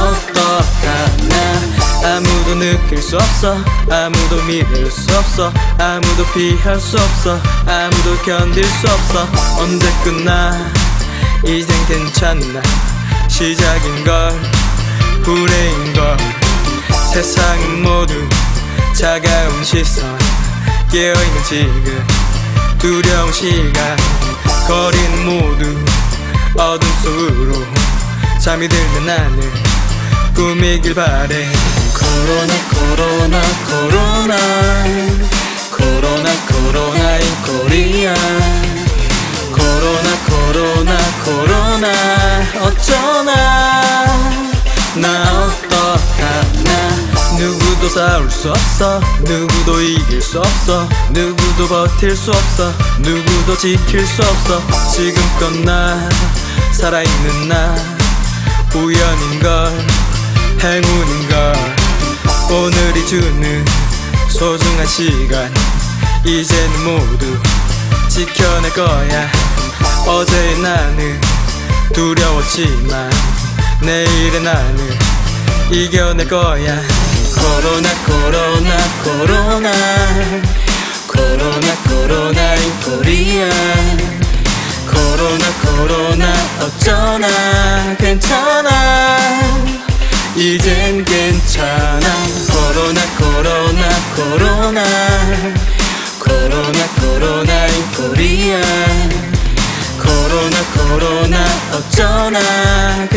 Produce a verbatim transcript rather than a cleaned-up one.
어떡하나. 아무도 느낄 수 없어, 아무도 믿을 수 없어, 아무도 피할 수 없어, 아무도 견딜 수 없어. 언제 끝나 이젠 괜찮나. 시작인걸 후회인걸. 세상은 모두 차가운 시선. 깨어있는 지금 두려운 시간. 거리는 모두 어둠 속으로. 잠이 들면 나는 꿈이길 바래. 코로나 코로나 코로나 코로나 코로나인 코리아. 코로나 코로나 코로나 어쩌나. 나 어떡하나. 누구도 싸울 수 없어, 누구도 이길 수 없어, 누구도 버틸 수 없어, 누구도 지킬 수 없어. 지금껏 나 살아있는 나 우연인걸 행운인걸. 오늘이 주는 소중한 시간 이제는 모두 지켜낼 거야. 어제의 나는 두려웠지만 내일의 나는 이겨낼 거야. 코로나 코로나 코로나 코로나 코로나인 코리아. 코로나 코로나 어쩌나. 괜찮아 이젠 괜찮아. 코로나 코로나 코로나 코로나 코로나인 코리아. 코로나 코로나 어쩌나.